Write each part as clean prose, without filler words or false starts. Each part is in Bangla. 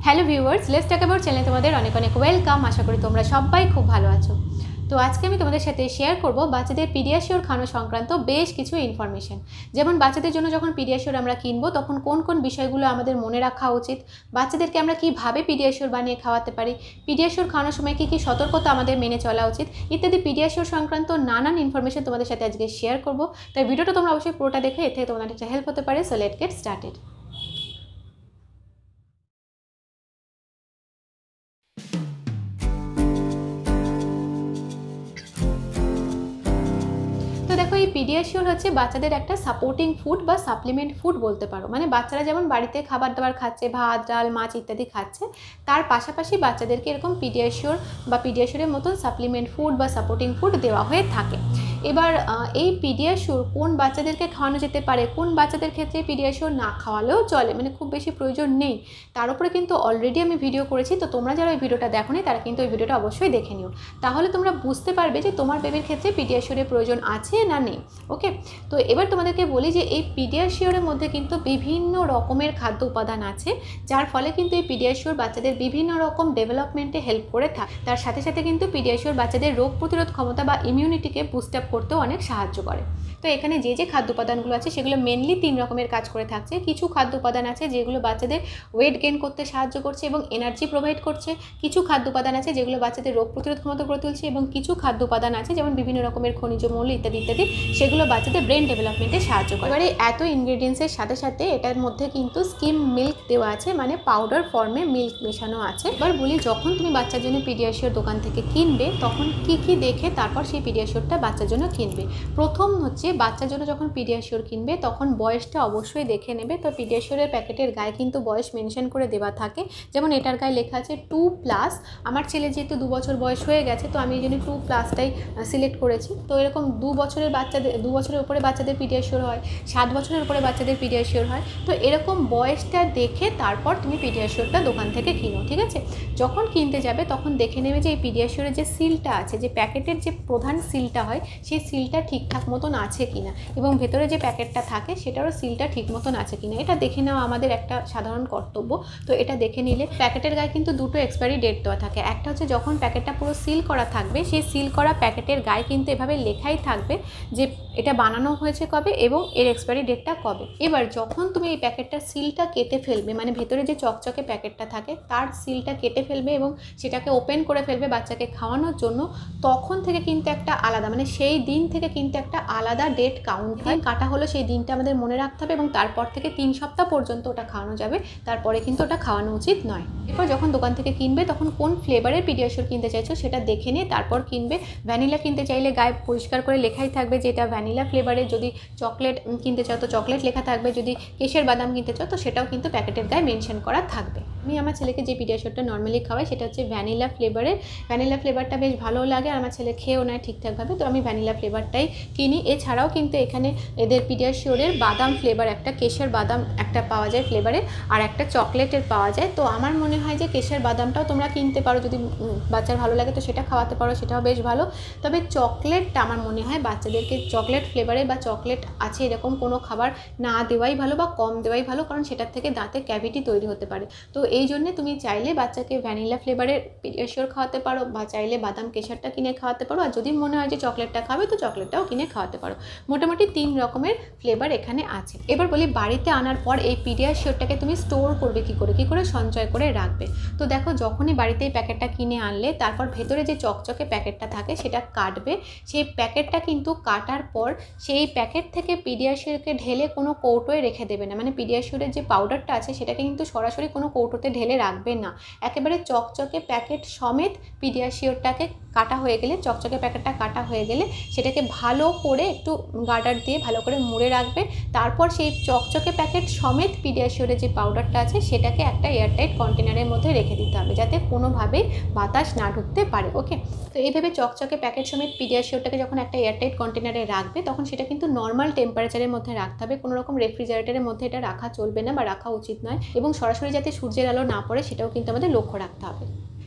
Hello viewers, let's talk about চ্যানেলে তোমাদের অনেক অনেক ওয়েলকাম। আশা করি তোমরা সবাই খুব ভালো আছো। তো আজকে আমি তোমাদের সাথে শেয়ার করব বাচ্চাদের পিডিয়াশিওর খাওয়ানো সংক্রান্ত বেশ কিছু ইনফরমেশন। যেমন বাচ্চাদের জন্য যখন পিডিয়াশিওর আমরা কিনবো তখন কোন কোন বিষয়গুলো আমাদের মনে রাখা উচিত, বাচ্চাদেরকে আমরা কীভাবে পিডিয়াশিওর বানিয়ে খাওয়াতে পারি, পিডিয়াশিওর খাওয়ানোর সময় কী কী সতর্কতা আমাদের মেনে চলা উচিত ইত্যাদি পিডিয়াশিওর সংক্রান্ত নানান ইনফরমেশন তোমাদের সাথে আজকে শেয়ার করব। তাই ভিডিওটা তোমরা অবশ্যই পুরোটা দেখে এর থেকে তোমাদের একটা হেল্প হতে পারে। So let's get started. তো দেখো, এই পিডিয়াশিওর হচ্ছে বাচ্চাদের একটা সাপোর্টিং ফুড বা সাপ্লিমেন্ট ফুড বলতে পারো। মানে বাচ্চারা যেমন বাড়িতে খাবার দাবার খাচ্ছে, ভাত ডাল মাছ ইত্যাদি খাচ্ছে, তার পাশাপাশি বাচ্চাদেরকে এরকম পিডিয়াশিওর বা পিডিয়াশিওরের মতন সাপ্লিমেন্ট ফুড বা সাপোর্টিং ফুড দেওয়া হয়ে থাকে। এবার এই পিডিয়াশিওর কোন বাচ্চাদেরকে খাওয়ানো যেতে পারে, কোন বাচ্চাদের ক্ষেত্রে পিডিয়াশিওর না খাওয়ালেও চলে, মানে খুব বেশি প্রয়োজন নেই, তার উপরে কিন্তু অলরেডি আমি ভিডিও করেছি। তো তোমরা যারা ওই ভিডিওটা দেখোনি তারা কিন্তু ওই ভিডিওটা অবশ্যই দেখে নিও, তাহলে তোমরা বুঝতে পারবে যে তোমার বেবির ক্ষেত্রে পিডিয়াশিওরের প্রয়োজন আছে না নেই। ওকে, তো এবার তোমাদেরকে বলি যে এই পিডিয়াশিওরের মধ্যে কিন্তু বিভিন্ন রকমের খাদ্য উপাদান আছে, যার ফলে কিন্তু এই পিডিয়াশিওর বাচ্চাদের বিভিন্ন রকম ডেভেলপমেন্টে হেল্প করে থাকে। তার সাথে সাথে কিন্তু পিডিয়াশিওর বাচ্চাদের রোগ প্রতিরোধ ক্ষমতা বা ইমিউনিটিকে বুস্ট আপ করতেও অনেক সাহায্য করে। তো এখানে যে যে খাদ্য উপাদানগুলো আছে সেগুলো মেনলি 3 রকমের কাজ করে থাকছে। কিছু খাদ্য উপাদান আছে যেগুলো বাচ্চাদের ওয়েট গেইন করতে সাহায্য করছে এবং এনার্জি প্রোভাইড করছে। কিছু খাদ্য উপাদান আছে যেগুলো বাচ্চাদের রোগ প্রতিরোধ ক্ষমতা গড়ে তুলছে এবং কিছু খাদ্য উপাদান আছে যেমন বিভিন্ন রকমের খনিজ মৌল ইত্যাদি ইত্যাদি, সেগুলো বাচ্চাদের ব্রেন ডেভেলপমেন্টে সাহায্য করে। এবারে এত ইনগ্রেডিয়েন্টসের সাথে সাথে এটার মধ্যে কিন্তু স্কিম মিল্ক দেওয়া আছে, মানে পাউডার ফর্মে মিল্ক মেশানো আছে। এবার বলি, যখন তুমি বাচ্চার জন্য পিডিয়াশিওর দোকান থেকে কিনবে তখন কি কি দেখে তারপর সেই পিডিয়াশিওরটা বাচ্চার জন্য কিনবে। প্রথম হচ্ছে, বাচ্চার জন্য যখন পিডিয়াশিওর কিনবে তখন বয়সটা অবশ্যই দেখে নেবে। তো পিডিয়াশিওরের প্যাকেটের গায়ে কিন্তু বয়স মেনশন করে দেওয়া থাকে, যেমন এটার গায়ে লেখা আছে 2+। আমার ছেলে যেহেতু 2 বছর বয়স হয়ে গেছে, তো আমি এই জন্য 2+টাই সিলেক্ট করেছি। তো এরকম 2 বছরের বাচ্চাদের, 2 বছরের উপরে বাচ্চাদের পিডিয়াশিওর হয়, 7 বছরের উপরে বাচ্চাদের পিডিয়াশিওর হয়। তো এরকম বয়সটা দেখে তারপর তুমি পিডিয়াশিওরটা দোকান থেকে কিনো, ঠিক আছে? যখন কিনতে যাবে তখন দেখে নেবে যে এই পিডিয়াশিওরের যে সিলটা আছে, যে প্যাকেটের যে প্রধান সিলটা হয়, সেই সিলটা ঠিকঠাক মতন আছে কিনা এবং ভেতরে যে প্যাকেটটা থাকে সেটারও সিলটা ঠিক মতন আছে কিনা, এটা দেখে নেওয়া আমাদের একটা সাধারণ কর্তব্য। তো এটা দেখে নিলে, প্যাকেটের গায়ে কিন্তু দুটো এক্সপায়ারি ডেট দেওয়া থাকে। একটা হচ্ছে যখন প্যাকেটটা পুরো সিল করা থাকবে, সেই সিল করা প্যাকেটের গায়ে কিন্তু এভাবে লেখাই থাকবে যে এটা বানানো হয়েছে কবে এবং এর এক্সপায়ারি ডেটটা কবে। এবার যখন তুমি এই প্যাকেটটার সিলটা কেটে ফেলবে, মানে ভেতরে যে চকচকে প্যাকেটটা থাকে তার সিলটা কেটে ফেলবে এবং সেটাকে ওপেন করে ফেলবে বাচ্চাকে খাওয়ানোর জন্য, তখন থেকে কিন্তু একটা আলাদা, মানে সেই দিন থেকে কিন্তু একটা আলাদা ডেট কাউন্ট হয়। কাটা হলো সেই দিনটা আমাদের মনে রাখতে হবে এবং তারপর থেকে 3 সপ্তাহ পর্যন্ত ওটা খাওয়ানো যাবে, তারপরে কিন্তু ওটা খাওয়ানো উচিত নয়। এরপর যখন দোকান থেকে কিনবে তখন কোন ফ্লেভারের পিডিয়াশিওর কিনতে চাইছো সেটা দেখে নিয়ে তারপর কিনবে। ভ্যানিলা কিনতে চাইলে গায়ে পরিষ্কার করে লেখাই থাকবে যে এটা ভ্যানিলা ফ্লেভারের। যদি চকলেট কিনতে চাও তো চকলেট লেখা থাকবে, যদি কেশের বাদাম কিনতে চাও তো সেটাও কিন্তু প্যাকেটের গায়ে মেনশন করা থাকবে। আমি আমার ছেলেকে যে পিডিয়াশিওরটা নর্মালি খাওয়াই সেটা হচ্ছে ভ্যানিলা ফ্লেভারের। ভ্যানিলা ফ্লেভারটা বেশ ভালো লাগে, আমার ছেলে খেয়েও নেয় ঠিকঠাকভাবে, তো আমি ভ্যানিলা ফ্লেভারটাই কিনি। এছাড়াও কিন্তু এখানে এদের পিডিয়াশিওরের বাদাম ফ্লেভার, একটা কেশের বাদাম একটা পাওয়া যায় ফ্লেভারে, আর একটা চকলেটের পাওয়া যায়। তো আমার মনে হয় যে কেশের বাদামটাও তোমরা কিনতে পারো, যদি বাচ্চার ভালো লাগে তো সেটা খাওয়াতে পারো, সেটাও বেশ ভালো। তবে চকলেটটা আমার মনে হয় বাচ্চাদেরকে চকলেট ফ্লেভারে বা চকলেট আছে এরকম কোনো খাবার না দেওয়াই ভালো বা কম দেওয়াই ভালো, কারণ সেটার থেকে দাঁতে ক্যাভিটি তৈরি হতে পারে। তো এই জন্যে তুমি চাইলে বাচ্চাকে ভ্যানিলা ফ্লেভারের পিডিয়াশিওর খাওয়াতে পারো বা চাইলে বাদাম কেশরটা কিনে খাওয়াতে পারো, আর যদি মনে হয় যে চকলেটটা খাবে তো চকলেটটাও কিনে খাওয়াতে পারো। মোটামুটি 3 রকমের ফ্লেভার এখানে আছে। এবার বলি, বাড়িতে আনার পর এই পিডিয়াশিওরটাকে তুমি স্টোর করবে কী করে সঞ্চয় করে রাখবে। তো দেখো, যখনই বাড়িতে এই প্যাকেটটা কিনে আনলে তারপর ভেতরে যে চকচকে প্যাকেটটা থাকে সেটা কাটবে। সেই প্যাকেটটা কিন্তু কাটার পর সেই প্যাকেট থেকে পিডিয়াশিওরকে ঢেলে কোনো কৌটোয় রেখে দেবে না, মানে পিডিয়াশিওরের যে পাউডারটা আছে সেটাকে কিন্তু সরাসরি কোনো কৌটোতে ঢেলে রাখবে না। একেবারে চকচকে প্যাকেট সমেত পিডিয়াশিওরটাকে কাটা হয়ে গেলে, চকচকে প্যাকেটটা কাটা হয়ে গেলে সেটাকে ভালো করে একটু গার্ডার দিয়ে ভালো করে মুড়ে রাখবে। তারপর সেই চকচকে প্যাকেট সমেত পিডিয়াশিওরের যে পাউডারটা আছে সেটাকে একটা এয়ারটাইট কন্টেনারের মধ্যে রেখে দিতে হবে, যাতে কোনোভাবেই বাতাস না ঢুকতে পারে। ওকে, তো এইভাবে চকচকে প্যাকেট সমেত পিডিয়াশিওরটাকে যখন একটা এয়ারটাইট কন্টেনারে রাখবে তখন সেটা কিন্তু নর্মাল টেম্পারেচারের মধ্যে রাখতে হবে, কোনো রকম রেফ্রিজারেটরের মধ্যে এটা রাখা চলবে না বা রাখা উচিত নয়, এবং সরাসরি যাতে সূর্যের আলো না পড়ে সেটাও কিন্তু আমাদের লক্ষ্য রাখতে হবে।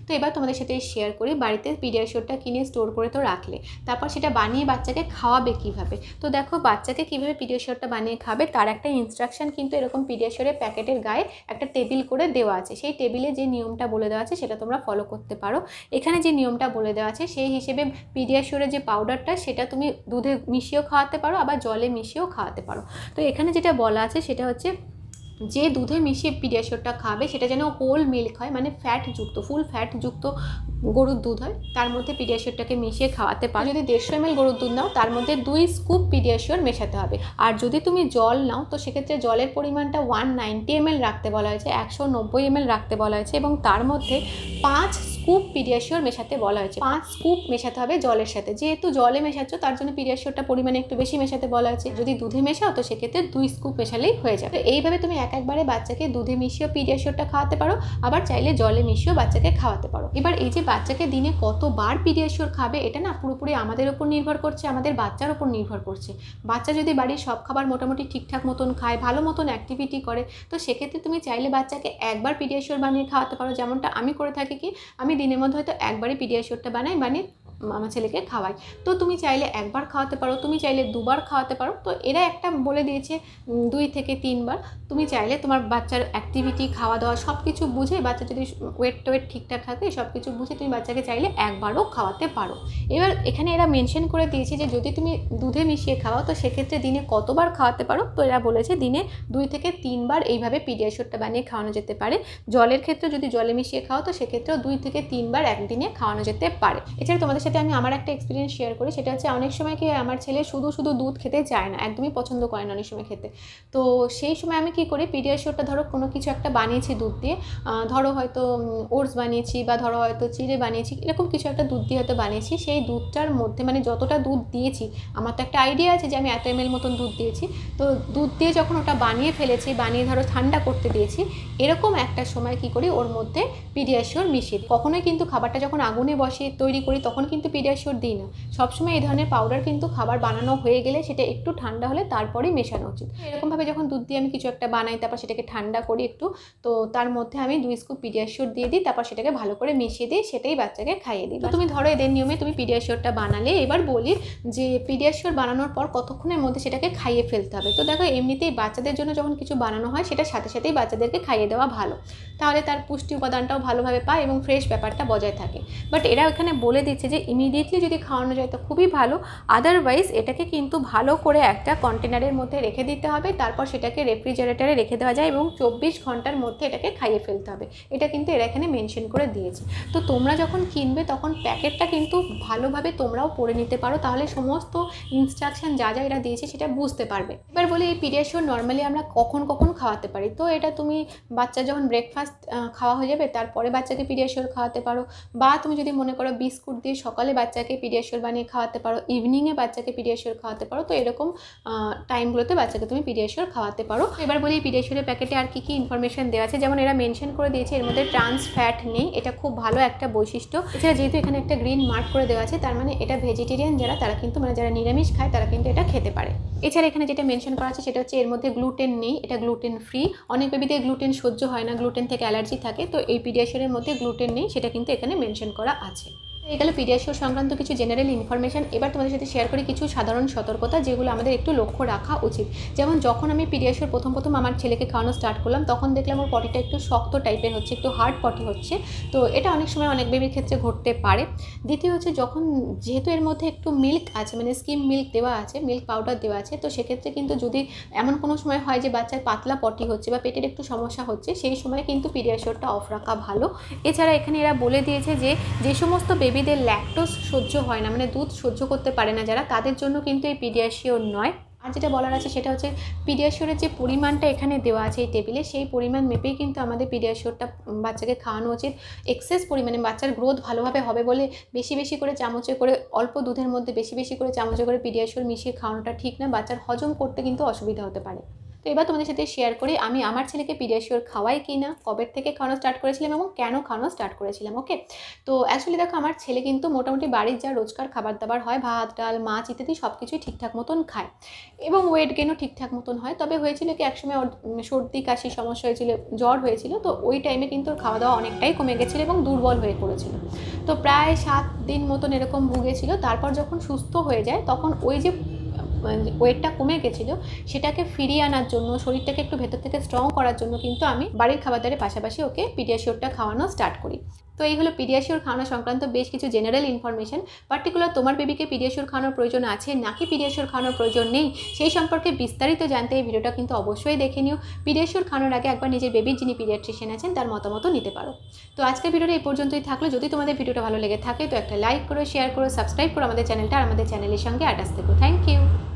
তো এবার তোমাদের সাথে শেয়ার করি বাড়িতে পিডিয়াশিওরটা কিনে স্টোর করে তো রাখলে, তারপর সেটা বানিয়ে বাচ্চাকে খাওয়াবে কীভাবে। তো দেখো বাচ্চাকে কীভাবে পিডিয়াশিওরটা বানিয়ে খাবে তার একটা ইনস্ট্রাকশন কিন্তু এরকম পিডিয়াশিওরের প্যাকেটের গায়ে একটা টেবিল করে দেওয়া আছে। সেই টেবিলে যে নিয়মটা বলে দেওয়া আছে সেটা তোমরা ফলো করতে পারো। এখানে যে নিয়মটা বলে দেওয়া আছে সেই হিসেবে পিডিয়াশিওরের যে পাউডারটা সেটা তুমি দুধে মিশিয়েও খাওয়াতে পারো, আবার জলে মিশিয়েও খাওয়াতে পারো। তো এখানে যেটা বলা আছে সেটা হচ্ছে যে দুধে মিশিয়ে পিডিয়াশিওরটা খাবে সেটা যেন হোল মিল্ক হয়, মানে ফ্যাটযুক্ত, ফুল ফ্যাটযুক্ত গরুর দুধ হয়, তার মধ্যে পিডিয়াশিওরটাকে মিশিয়ে খাওয়াতে পারো। যদি 150 ml গরুর দুধ নাও তার মধ্যে 2 স্কুপ পিডিয়াশিওর মেশাতে হবে। আর যদি তুমি জল নাও তো সেক্ষেত্রে জলের পরিমাণটা 190 ml রাখতে বলা হয়েছে, 190 ml রাখতে বলা হয়েছে, এবং তার মধ্যে 5 স্কুপ পিডিয়াশিওর মেশাতে বলা হয়েছে। 5 স্কুপ মেশাতে হবে জলের সাথে, যেহেতু জলে মেশাচ্ছ তার জন্য পিডিয়াশিওরটা পরিমাণে একটু বেশি মেশাতে বলা হয়েছে। যদি দুধে মেশাও তো সেক্ষেত্রে 2 স্কুপ মেশালেই হয়ে যাবে। এইভাবে তুমি একবারে বাচ্চাকে দুধে মিশিয়েও পিডিয়াশিওরটা খাওয়াতে পারো, আবার চাইলে জলে মিশিয়েও বাচ্চাকে খাওয়াতে পারো। এবার এই যে বাচ্চাকে দিনে কতবার পিডিয়াশিওর খাবে এটা না পুরোপুরি আমাদের উপর নির্ভর করছে, আমাদের বাচ্চার উপর নির্ভর করছে। বাচ্চা যদি বাড়ির সব খাবার মোটামুটি ঠিকঠাক মতন খায়, ভালো মতন অ্যাক্টিভিটি করে, তো সেক্ষেত্রে তুমি চাইলে বাচ্চাকে একবার পিডিয়াশিওর বানিয়ে খাওয়াতে পারো। যেমনটা আমি করে থাকি, কি আমি দিনের মধ্যে হয়তো একবারই পিডিয়াশিওরটা বানিয়ে আমার ছেলেকে খাওয়াই। তো তুমি চাইলে একবার খাওয়াতে পারো, তুমি চাইলে 2বার খাওয়াতে পারো। তো এরা একটা বলে দিয়েছে 2 থেকে 3বার। তুমি চাইলে তোমার বাচ্চার অ্যাক্টিভিটি, খাওয়া দাওয়া সব কিছু বুঝে, বাচ্চা যদি ওয়েট ঠিকঠাক থাকে সব কিছু বুঝে তুমি বাচ্চাকে চাইলে একবারও খাওয়াতে পারো। এবার এখানে এরা মেনশন করে দিয়েছে যে যদি তুমি দুধে মিশিয়ে খাওয়াও তো সেক্ষেত্রে দিনে কতবার খাওয়াতে পারো। তো এরা বলেছে দিনে 2 থেকে 3বার এইভাবে পিডিয়াশিওরটা বানিয়ে খাওয়ানো যেতে পারে। জলের ক্ষেত্রে যদি জলে মিশিয়ে খাও তো সেক্ষেত্রেও 2 থেকে 3বার একদিনে খাওয়ানো যেতে পারে। এছাড়া তোমাদের সাথে আমি আমার একটা এক্সপিরিয়েন্স শেয়ার করি, সেটা হচ্ছে অনেক সময় কি আমার ছেলে শুধু দুধ খেতে চায় না, একদমই পছন্দ করে না অনেক সময় খেতে। তো সেই সময় আমি কি করি, পিডিয়াশিওরটা ধরো কোনো কিছু একটা বানিয়েছি দুধ দিয়ে, ধরো হয়তো ওটস বানিয়েছি বা ধরো হয়তো চিড়ে বানিয়েছি, এরকম কিছু একটা দুধ দিয়ে হয়তো বানিয়েছি। সেই দুধটার মধ্যে মানে যতটা দুধ দিয়েছি, আমার তো একটা আইডিয়া আছে যে আমি এত ml মতন দুধ দিয়েছি। তো দুধ দিয়ে যখন ওটা বানিয়ে ফেলেছি, বানিয়ে ধরো ঠান্ডা করতে দিয়েছি, এরকম একটা সময় কি করি ওর মধ্যে পিডিয়াশিওর মিশিয়ে দিই। কখনোই কিন্তু খাবারটা যখন আগুনে বসে তৈরি করি তখন কিন্তু পিডিয়াশিওর দিই না। সবসময় এই ধরনের পাউডার কিন্তু খাবার বানানো হয়ে গেলে সেটা একটু ঠান্ডা হলে তারপরেই মেশানো উচিত। এরকমভাবে যখন দুধ দিয়ে আমি কিছু একটা বানাই, তারপর সেটাকে ঠান্ডা করি একটু, তো তার মধ্যে আমি 2 স্কুপ পিডিয়াশিওর দিয়ে দিই, তারপর সেটাকে ভালো করে মিশিয়ে দিই, সেটাই বাচ্চাকে খাইয়ে দিই। তো তুমি ধরো এদের নিয়মে তুমি পিডিয়াশিওরটা বানালে, এবার বলি যে পিডিয়াশিওর বানানোর পর কতক্ষণের মধ্যে সেটাকে খাইয়ে ফেলতে হবে। তো দেখো এমনিতেই বাচ্চাদের জন্য যখন কিছু বানানো হয় সেটা সাথে সাথেই বাচ্চাদেরকে খাইয়ে দেওয়া ভালো, তাহলে তার পুষ্টি উপাদানটাও ভালোভাবে পায় এবং ফ্রেশ ব্যাপারটা বজায় থাকে। বাট এরা এখানে বলে দিচ্ছে যে ইমিডিয়েটলি যদি খাওয়ানো যায় তো খুবই ভালো, আদারওয়াইজ এটাকে কিন্তু ভালো করে একটা কন্টেনারের মধ্যে রেখে দিতে হবে, তারপর সেটাকে রেফ্রিজারেটরে রেখে দেওয়া যায় এবং 24 ঘন্টার মধ্যে এটাকে খাইয়ে ফেলতে হবে। এটা কিন্তু এরা এখানে মেনশন করে দিয়েছে। তো তোমরা যখন কিনবে তখন প্যাকেটটা কিন্তু ভালোভাবে তোমরাও পড়ে নিতে পারো, তাহলে সমস্ত ইনস্ট্রাকশন যা যা এরা দিয়েছে সেটা বুঝতে পারবে। এবার বলি এই পিডিয়াশিওর নর্মালি আমরা কখন খাওয়াতে পারি। তো এটা তুমি বাচ্চা যখন ব্রেকফাস্ট খাওয়া হয়ে যাবে তারপরে বাচ্চাকে পিডিয়াশিওর খাওয়াতে পারো, বা তুমি যদি মনে করো বিস্কুট দিয়ে সকালে বাচ্চাকে পিডিয়াশিওর বানিয়ে খাওয়াতে পারো, ইভিনিংয়ে বাচ্চাকে পিডিয়াশিওর খাওয়াতে পারো। তো এরকম টাইমগুলোতে বাচ্চাকে তুমি পিডিয়াশিওর খাওয়াতে পারো। এবার বলি পিডিয়াশিওরের প্যাকেটে আর কি ইনফরমেশন দেওয়া আছে, যেমন এরা মেনশন করে দিয়েছে এর মধ্যে ট্রান্স ফ্যাট নেই, এটা খুব ভালো একটা বৈশিষ্ট্য। এছাড়া যেহেতু এখানে একটা গ্রিন মার্ক করে দেওয়া আছে তার মানে এটা ভেজিটেরিয়ান যারা তারা কিন্তু মানে যারা নিরামিষ খায় তারা কিন্তু এটা খেতে পারে। এছাড়া এখানে যেটা মেনশন করা আছে সেটা হচ্ছে এর মধ্যে গ্লুটেন নেই, এটা গ্লুটেন ফ্রি। অনেক বেবিদের গ্লুটেন সহ্য হয় না, গ্লুটেন থেকে অ্যালার্জি থাকে, তো এই পিডিয়াশিওরের মধ্যে গ্লুটেন নেই, সেটা কিন্তু এখানে মেনশন করা আছে। এই গেল পিডিয়াশিওর সংক্রান্ত কিছু জেনারেল ইনফরমেশন। এবার তোমাদের সাথে শেয়ার করি কিছু সাধারণ সতর্কতা যেগুলো আমাদের একটু লক্ষ্য রাখা উচিত। যেমন যখন আমি পিডিয়াশিওর প্রথম আমার ছেলেকে খাওয়ানো স্টার্ট করলাম তখন দেখলাম ওর পটিটা একটু শক্ত টাইপের হচ্ছে, একটু হার্ড পটি হচ্ছে। তো এটা অনেক সময় অনেক বেবির ক্ষেত্রে ঘটতে পারে। দ্বিতীয় হচ্ছে যখন যেহেতু এর মধ্যে একটু মিল্ক আছে, মানে স্কিম মিল্ক দেওয়া আছে, মিল্ক পাউডার দেওয়া আছে, তো সেক্ষেত্রে কিন্তু যদি এমন কোনো সময় হয় যে বাচ্চার পাতলা পটি হচ্ছে বা পেটের একটু সমস্যা হচ্ছে, সেই সময় কিন্তু পিডিয়াশিওরটা অফ রাখা ভালো। এছাড়া এখানে এরা বলে দিয়েছে যে সমস্ত বেবিদের ল্যাকটোজ সহ্য হয় না, মানে দুধ সহ্য করতে পারে না যারা, তাদের জন্য কিন্তু এই পিডিয়াশিওর নয়। আর যেটা বলার আছে সেটা হচ্ছে পিডিয়াশিওরের যে পরিমাণটা এখানে দেওয়া আছে এই টেবিলে, সেই পরিমাণ মেপেই কিন্তু আমাদের পিডিয়াশিওরটা বাচ্চাকে খাওয়ানো উচিত। এক্সেস পরিমাণে বাচ্চার গ্রোথ ভালোভাবে হবে বলে বেশি করে চামচে করে, অল্প দুধের মধ্যে বেশি করে চামচে করে পিডিয়াশিওর মিশিয়ে খাওয়ানোটা ঠিক না, বাচ্চার হজম করতে কিন্তু অসুবিধা হতে পারে। তো এবার তোমাদের সাথে শেয়ার করি আমি আমার ছেলেকে পিডিয়াশিওর খাওয়াই কি না, কবে থেকে খাওয়ানো স্টার্ট করেছিলাম এবং কেন খাওয়ানো স্টার্ট করেছিলাম। ওকে, তো অ্যাকচুয়ালি দেখো আমার ছেলে কিন্তু মোটামুটি বাড়ির যা রোজকার খাবার দাবার হয়, ভাত ডাল মাছ ইত্যাদি সব কিছুই ঠিকঠাক মতন খায় এবং ওয়েট গেনও ঠিকঠাক মতন হয়। তবে হয়েছিল কি একসময় ওর সর্দি কাশি সমস্যা হয়েছিল, জ্বর হয়েছিল, তো ওই টাইমে কিন্তু ওর খাওয়া দাওয়া অনেকটাই কমে গেছিলো এবং দুর্বল হয়ে পড়েছিল। তো প্রায় 7 দিন মতন এরকম ভুগেছিল। তারপর যখন সুস্থ হয়ে যায় তখন ওই যে ওয়েটটা কমে গেছিলো সেটাকে ফিরিয়ে আনার জন্য, শরীরটাকে একটু ভেতর থেকে স্ট্রং করার জন্য কিন্তু আমি বাড়ির খাবার দাবারের পাশাপাশি ওকে পিডিয়াশিওরটা খাওয়ানো স্টার্ট করি। তো এই হলো পিডিয়াশিওর খাওয়ানো সংক্রান্ত বেশ কিছু জেনারেল ইনফরমেশন। পার্টিকুলার তোমার বেবিকে পিডিয়াশিওর খাওয়ানোর প্রয়োজন আছে নাকি পিডিয়াশিওর খাওয়ানোর প্রয়োজন নেই সেই সম্পর্কে বিস্তারিত জানতে এই ভিডিওটা কিন্তু অবশ্যই দেখে নিও। পিডিয়াশিওর খাওয়ানোর আগে একবার নিজের বেবির যিনি পিডিয়াট্রিশিয়ান আছেন তার মতামত নিতে পারো। তো আজকের ভিডিওটা এই পর্যন্তই থাকলো। যদি তোমাদের ভিডিওটা ভালো লেগে থাকে তো একটা লাইক করো, শেয়ার করো, সাবস্ক্রাইব করো আমাদের চ্যানেলটা, আর আমাদের চ্যানেলের সঙ্গে অ্যাটাচ থেকো। Thank you.